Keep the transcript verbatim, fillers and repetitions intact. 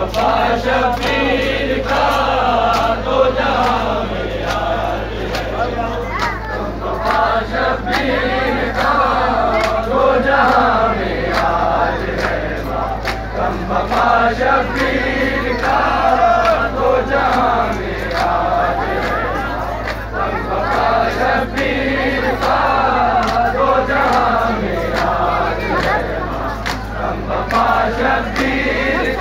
बाबा शबीर का दो जहां में आज है। बाबा शबीर का दो जहां में आज है। बाबा शबीर का दो जहां में आज है। बाबा शबीर का दो जहां में आज है। बाबा शबीर